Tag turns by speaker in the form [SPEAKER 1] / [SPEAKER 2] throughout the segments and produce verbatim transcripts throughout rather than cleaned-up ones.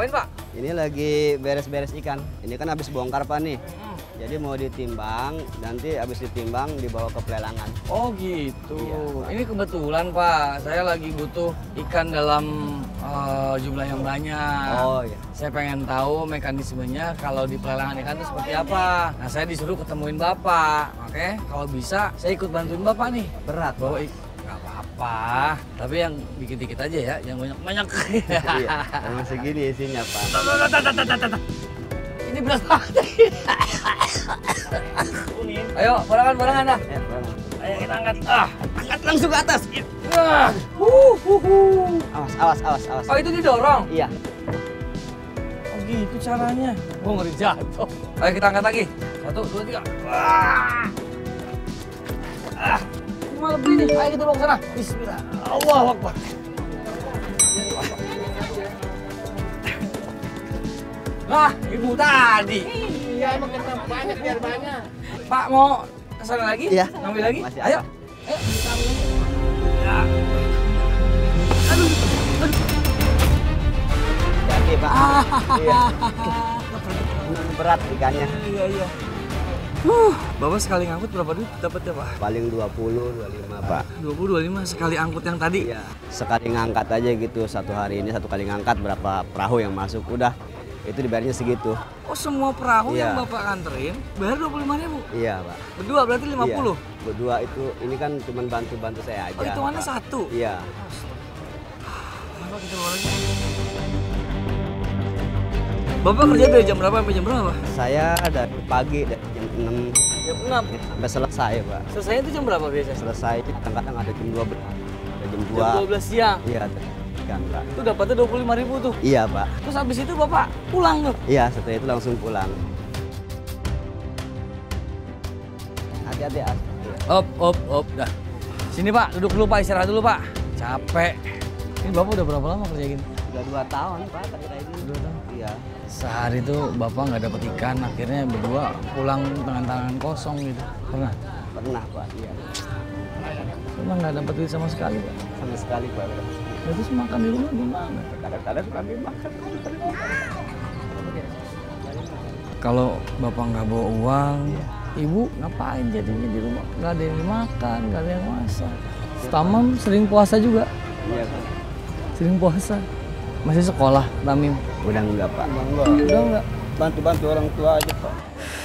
[SPEAKER 1] ngapain, Pak?
[SPEAKER 2] Ini lagi beres-beres ikan. Ini kan habis bongkar, Pak, nih. Jadi mau ditimbang, nanti habis ditimbang dibawa ke pelelangan.
[SPEAKER 1] Oh gitu.
[SPEAKER 2] Iya,
[SPEAKER 1] ini kebetulan Pak, saya lagi butuh ikan dalam uh, jumlah yang banyak.
[SPEAKER 2] Oh iya.
[SPEAKER 1] Saya pengen tahu mekanismenya kalau di pelelangan ikan itu seperti apa. Nah saya disuruh ketemuin Bapak. Oke, kalau bisa saya ikut bantuin Bapak nih.
[SPEAKER 2] Berat,
[SPEAKER 1] Bawa ikan. Gak apa-apa, tapi yang dikit-dikit aja ya, yang banyak-banyak.
[SPEAKER 2] Iya, emang segini isinya, Pak.
[SPEAKER 1] Ini berat banget. Ayo, barengan, barengan dah.
[SPEAKER 2] Ya, barengan.
[SPEAKER 1] Ayo kita angkat. Ah, angkat langsung ke atas. Ah. Uh, uh, uh.
[SPEAKER 2] Awas, awas, awas, awas.
[SPEAKER 1] Oh, itu didorong?
[SPEAKER 2] Iya.
[SPEAKER 1] Oh, gitu caranya. Gua ngeri jatuh. Ayo kita angkat lagi. Satu, dua, tiga. Ah. Ah. Ini malah lebih nih. Ayo kita bawa ke sana. Bismillah. Allahu Akbar. Nah, ibu tadi.
[SPEAKER 3] Iya, emang kita banyak biar banyak.
[SPEAKER 1] Pak mau kesana lagi?
[SPEAKER 2] Iya.
[SPEAKER 1] Ngambil lagi?
[SPEAKER 2] Masih
[SPEAKER 1] Ayo.
[SPEAKER 2] ada.
[SPEAKER 1] Ayo. Ya. Aduh. Aduh.
[SPEAKER 2] Jadi, Pak. Iya. Berat ikannya.
[SPEAKER 1] Iya, iya. Huh, Bapak sekali ngangkut berapa duit dapatnya, Pak?
[SPEAKER 2] Paling dua puluh, dua puluh lima, Pak.
[SPEAKER 1] dua puluh, dua puluh lima sekali angkut yang tadi?
[SPEAKER 2] Iya. Sekali ngangkat aja gitu, satu hari ini satu kali ngangkat berapa perahu yang masuk, udah itu dibayarnya segitu.
[SPEAKER 1] Oh, semua perahu
[SPEAKER 2] Iya.
[SPEAKER 1] yang Bapak anterin bayar dua puluh lima ribu?
[SPEAKER 2] Iya, Pak.
[SPEAKER 1] Berdua berarti lima puluh?
[SPEAKER 2] Iya. Berdua itu, ini kan cuma bantu-bantu saya aja.
[SPEAKER 1] Oh, hitungannya
[SPEAKER 2] Pak.
[SPEAKER 1] satu?
[SPEAKER 2] Iya.
[SPEAKER 1] Bapak kita bawa lagi. Bapak kerja dari jam berapa sampai jam berapa?
[SPEAKER 2] Saya dari pagi, dari jam enam
[SPEAKER 1] Jam enam.
[SPEAKER 2] sampai selesai, Pak.
[SPEAKER 1] Selesai itu jam berapa biasanya?
[SPEAKER 2] Selesai kadang-kadang ada jam dua belas, ada jam dua.
[SPEAKER 1] Jam dua belas siang?
[SPEAKER 2] Iya, kan, Pak.
[SPEAKER 1] Itu dapatnya dua puluh lima ribu tuh?
[SPEAKER 2] Iya, Pak.
[SPEAKER 1] Terus habis itu Bapak pulang tuh?
[SPEAKER 2] Iya, setelah itu langsung pulang. Hati-hati, As.
[SPEAKER 1] Op, op, op, dah. Sini Pak, duduk dulu Pak, istirahat dulu Pak. Capek. Ini Bapak udah berapa lama kerja gini?
[SPEAKER 2] Udah dua tahun, Pak, tadi kayak gini.
[SPEAKER 1] Dua tahun?
[SPEAKER 2] Iya.
[SPEAKER 1] Sehari tuh Bapak nggak dapet ikan, akhirnya berdua pulang dengan tangan kosong gitu. Pernah?
[SPEAKER 2] Pernah, Pak. Iya.
[SPEAKER 1] Emang nggak dapet duit sama sekali Pak?
[SPEAKER 2] Sama sekali, Pak.
[SPEAKER 1] Ya, terus makan di rumah gimana?
[SPEAKER 2] Kadang-kadang suka dimakan.
[SPEAKER 1] Kalau Bapak nggak bawa uang, Ibu ngapain jadinya di rumah? Nggak ada yang dimakan, nggak ada yang masak. Tamam sering puasa juga?
[SPEAKER 2] Iya, Pak.
[SPEAKER 1] Sering puasa. Masih sekolah, Tamim?
[SPEAKER 2] Udah enggak, Pak.
[SPEAKER 3] Enggak.
[SPEAKER 1] Udah nggak?
[SPEAKER 3] Bantu-bantu orang tua aja, Pak.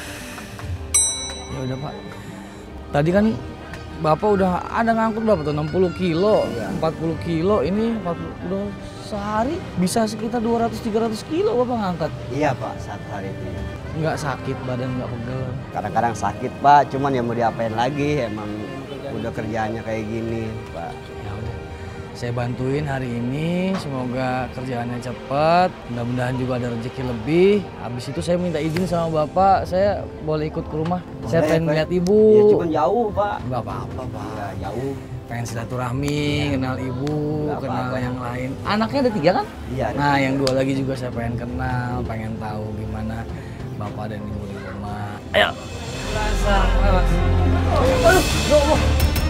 [SPEAKER 1] Ya udah Pak. Tadi kan Bapak udah ada ngangkut berapa tuh? enam puluh kilo, empat puluh kilo, ini empat puluh, udah sehari bisa sekitar dua ratus tiga ratus kilo Bapak ngangkat.
[SPEAKER 2] Iya, Pak, satu hari itu.
[SPEAKER 1] Nggak sakit, badan nggak pegel.
[SPEAKER 2] Kadang-kadang sakit, Pak, cuman ya mau diapain lagi, emang udah kerjaannya kayak gini, Pak.
[SPEAKER 1] Ya udah. Saya bantuin hari ini, semoga kerjaannya cepat, mudah-mudahan juga ada rezeki lebih. Habis itu saya minta izin sama Bapak, saya boleh ikut ke rumah.
[SPEAKER 2] Boleh,
[SPEAKER 1] saya pengen
[SPEAKER 2] Pak.
[SPEAKER 1] lihat Ibu.
[SPEAKER 2] Ya cuman jauh, Pak.
[SPEAKER 1] Nggak apa-apa, Pak.
[SPEAKER 2] Ya, jauh.
[SPEAKER 1] Pengen silaturahmi, kenal Ibu,
[SPEAKER 2] Nggak
[SPEAKER 1] kenal
[SPEAKER 2] apa-apa.
[SPEAKER 1] yang lain. Anaknya ada tiga kan?
[SPEAKER 2] Iya. ada
[SPEAKER 1] Nah,
[SPEAKER 2] tiga.
[SPEAKER 1] yang dua lagi juga saya pengen kenal, pengen tahu gimana Bapak dan Ibu di rumah. Ayo. Rasa, awas. Aduh, ya Allah.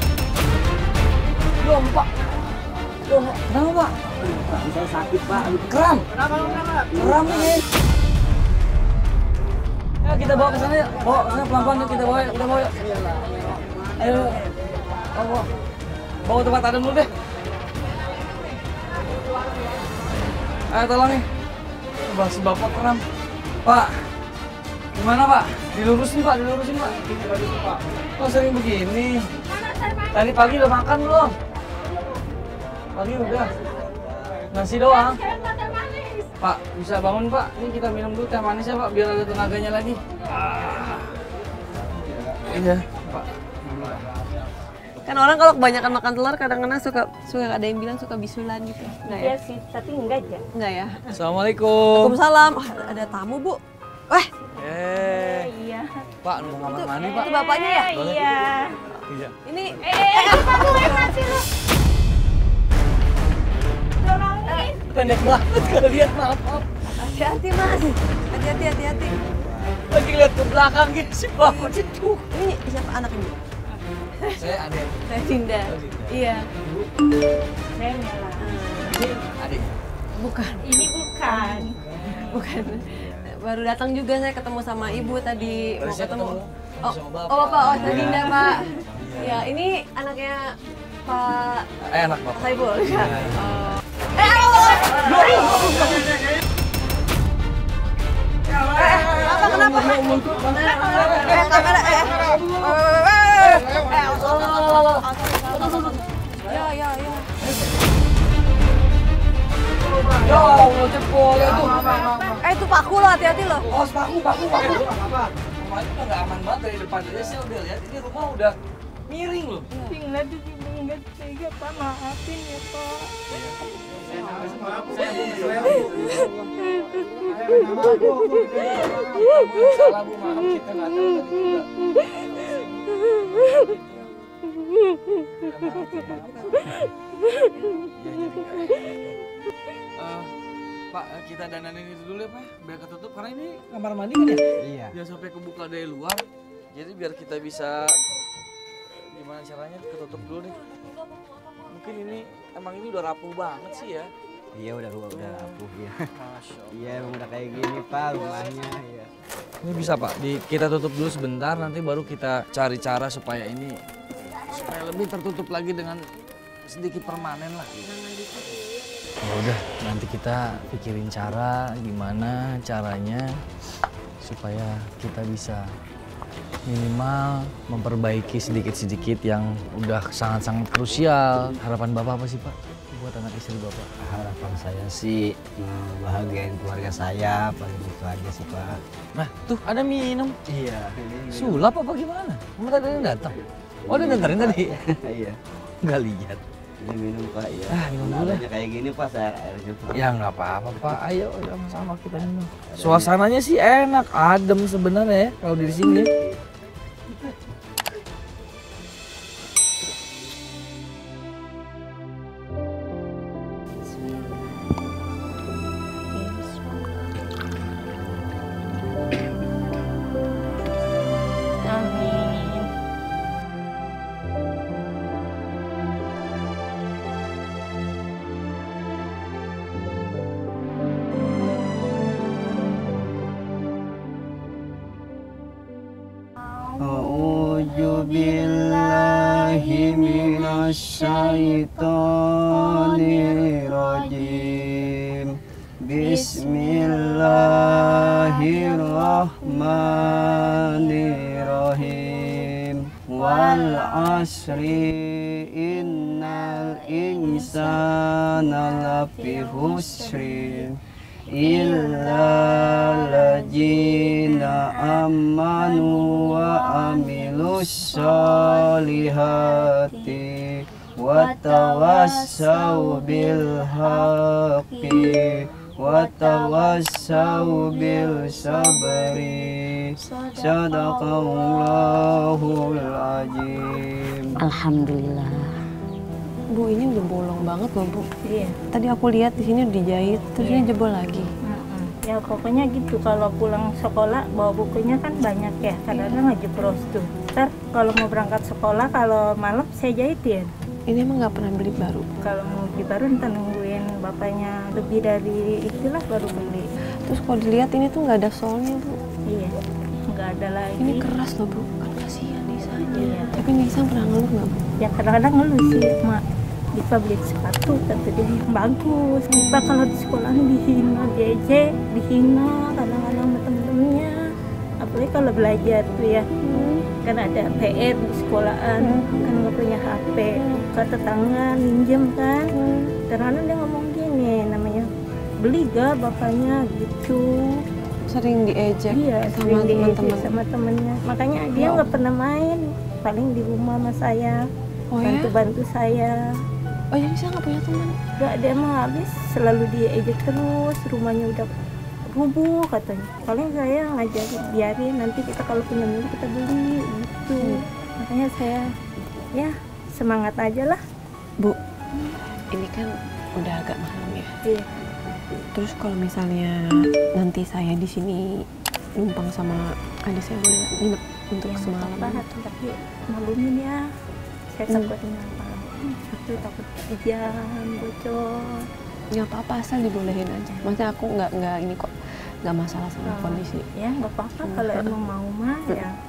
[SPEAKER 1] Ya Allah, Pak. Ya Allah, kenapa, Pak?
[SPEAKER 2] Saya sakit, Pak.
[SPEAKER 1] Kram.
[SPEAKER 3] Kenapa, kenapa?
[SPEAKER 1] Kram ini. Ya, kita bawa ke sana ya. Bawa ke sana pelan-pelan yuk, kita bawa yuk, kita bawa yuk. Ayo. Bawa. Bawa tempat adem dulu deh. Ayo tolong nih. Coba si Bapak kram. Pak. Gimana, Pak? Dilurusin, Pak, dilurusin, Pak. Kok sering begini? Tadi pagi udah makan belum? Pagi udah. Nasi doang. Pak, bisa bangun, Pak? Ini kita minum dulu teh manis ya, Pak, biar ada tenaganya lagi. Ah. Iya, Pak.
[SPEAKER 4] Kan orang kalau kebanyakan makan telur kadang-kadang suka suka ada yang bilang suka bisulan gitu. Enggak ya?
[SPEAKER 5] Iya sih, tapi enggak aja.
[SPEAKER 4] Enggak ya?
[SPEAKER 1] Assalamualaikum.
[SPEAKER 4] Waalaikumsalam. Oh, ada tamu, Bu. Wah,
[SPEAKER 1] Eh,
[SPEAKER 5] Iya.
[SPEAKER 1] Pak, mau kamar mandi, Pak?
[SPEAKER 4] itu bapaknya ya?
[SPEAKER 1] Boleh?
[SPEAKER 5] Iya.
[SPEAKER 1] Iya.
[SPEAKER 4] Ini
[SPEAKER 5] Eh, eh, apa lu enak sih lu? Dorongin.
[SPEAKER 1] Pendek banget kalau lihat, maaf, maaf.
[SPEAKER 4] hati-hati, Mas. Hati-hati, hati-hati.
[SPEAKER 1] Lagi lihat ke belakang gitu sih, Bapak itu.
[SPEAKER 4] Ini siapa anak ini?
[SPEAKER 1] Saya adik.
[SPEAKER 4] Saya Dinda.
[SPEAKER 1] Oh, Dinda.
[SPEAKER 4] Iya.
[SPEAKER 5] Saya Mela.
[SPEAKER 1] Ini adik.
[SPEAKER 4] Bukan.
[SPEAKER 5] Ini bukan.
[SPEAKER 4] Bukan. Baru datang juga saya ketemu sama ibu tadi. Mau
[SPEAKER 1] Saya
[SPEAKER 4] ketemu.
[SPEAKER 1] ketemu
[SPEAKER 4] Oh,
[SPEAKER 1] sama bapak.
[SPEAKER 4] oh bapak, oh tadi
[SPEAKER 1] Iya.
[SPEAKER 4] enggak pak. Ya ini anaknya Pak
[SPEAKER 1] Eh, enak bapak.
[SPEAKER 4] Saibul.
[SPEAKER 1] Iya.
[SPEAKER 4] Oh. Eh, aduh! Eh, apa kenapa? Eh, kamera, eh. Ya, ya, ya.
[SPEAKER 1] Ya Allah, cepol itu.
[SPEAKER 4] Eh, itu paku loh, hati-hati loh.
[SPEAKER 1] Oh, paku, paku, paku. Rumah itu udah nggak aman banget dari depan aja saya udah lihat. Ini rumah udah miring loh.
[SPEAKER 5] Tinggal di sini nggak tega Pak, maafin ya Pak.
[SPEAKER 1] Salah Bu, maaf kita nggak tahu tadi juga. Eh, Pak, kita dandanin itu dulu ya Pak, biar ketutup karena ini kamar mandi kan ya?
[SPEAKER 2] Iya.
[SPEAKER 1] Jangan sampai kebuka dari luar. Jadi biar kita bisa gimana caranya ketutup dulu nih. Mungkin ini emang ini udah rapuh banget sih ya.
[SPEAKER 2] Iya udah udah udah rapuh ya.
[SPEAKER 1] Masya Allah.
[SPEAKER 2] Iya emang udah kayak gini Pak rumahnya. Iya.
[SPEAKER 1] Ini bisa Pak, di, kita tutup dulu sebentar nanti baru kita cari cara supaya ini supaya lebih tertutup lagi dengan sedikit permanen lah. Ya udah, nanti kita pikirin cara gimana caranya supaya kita bisa minimal memperbaiki sedikit-sedikit yang udah sangat-sangat krusial. Harapan Bapak apa sih Pak buat anak istri Bapak?
[SPEAKER 2] Harapan saya sih bahagiain keluarga saya paling itu aja sih Pak.
[SPEAKER 1] Nah tuh ada minum.
[SPEAKER 2] Iya.
[SPEAKER 1] Sulap apa gimana? Kamu tadi yang datang? Oh udah dengerin tadi?
[SPEAKER 2] Iya.
[SPEAKER 1] Nggak lihat.
[SPEAKER 2] Ini minum Pak ya.
[SPEAKER 1] Ah, minum dulu lah.
[SPEAKER 2] Adanya kayak gini Pak saya airnya Pak.
[SPEAKER 1] Ya nggak apa-apa Pak, ayo sama-sama kita minum. Suasananya sih enak, adem sebenarnya ya kalau di sini.
[SPEAKER 5] Amin.
[SPEAKER 2] A'udzu billahi minasyaitonir rajim. Bismillahirrahmanirrahim. Wal asri innal insana lafi khusrin illa ladzina amanu wa amilus solihati wa tawassaw bil haqqi wa tawassaw bil sabri. Sadaqallahul azim.
[SPEAKER 5] Alhamdulillah.
[SPEAKER 4] Bu, ini udah bolong banget loh, Bu.
[SPEAKER 5] Iya.
[SPEAKER 4] Tadi aku lihat di sini udah dijahit, terus ini jebol lagi.
[SPEAKER 5] Mm-mm. Ya pokoknya gitu, kalau pulang sekolah bawa bukunya kan banyak ya, kadang-kadang ngejeblos tuh. Ntar kalau mau berangkat sekolah, kalau malam saya jahitin.
[SPEAKER 4] Ini emang nggak pernah beli baru.
[SPEAKER 5] Kalau mau beli baru ntar nungguin bapaknya lebih dari itulah baru beli.
[SPEAKER 4] Terus kalau dilihat ini tuh nggak ada solnya, Bu.
[SPEAKER 5] Iya, nggak ada lagi.
[SPEAKER 4] Ini keras loh, Bu. Kan kasihan Nisanya.
[SPEAKER 5] Iya.
[SPEAKER 4] Tapi Nisa pernah ngeluh nggak, Bu?
[SPEAKER 5] Ya kadang-kadang ngeluh sih, Mak. Dipa beli sepatu, kata dia bagus. Dipa kalau di sekolah dihina, diejek, dihina kadang-kadang sama temen-temennya. Apalagi kalau belajar tuh ya, kan ada P R di sekolahan, kan nggak punya H P, ke tetangga minjem kan. Kadang-kadang dia ngomong gini, namanya beli gak bapaknya gitu.
[SPEAKER 4] Sering diejek
[SPEAKER 5] Iya,
[SPEAKER 4] sama
[SPEAKER 5] sering diejek
[SPEAKER 4] teman-teman.
[SPEAKER 5] sama temennya. Makanya dia nggak pernah main, paling di rumah sama saya,
[SPEAKER 4] Oh ya?
[SPEAKER 5] bantu-bantu saya.
[SPEAKER 4] Oh ya, Nisa nggak punya teman?
[SPEAKER 5] Gak ada emang habis, selalu diejek terus, rumahnya udah rubuh katanya. Paling saya ngajarin, biarin nanti kita kalau punya milik kita beli gitu. Makanya saya ya semangat aja lah.
[SPEAKER 4] Bu, ini kan udah agak malam ya.
[SPEAKER 5] Iya.
[SPEAKER 4] Terus kalau misalnya nanti saya di sini numpang sama adik saya, boleh nggak nginep untuk
[SPEAKER 5] Ya,
[SPEAKER 4] semalam?
[SPEAKER 5] apa, tapi malumin ya. Saya
[SPEAKER 4] Hmm.
[SPEAKER 5] takutnya apa? Itu takut hujan, bocor.
[SPEAKER 4] Nggak apa-apa, asal dibolehin aja. Maksudnya aku nggak nggak ini kok nggak masalah sama
[SPEAKER 5] Kalau-
[SPEAKER 4] kondisi.
[SPEAKER 5] Ya nggak apa-apa kalau emang mau mah ya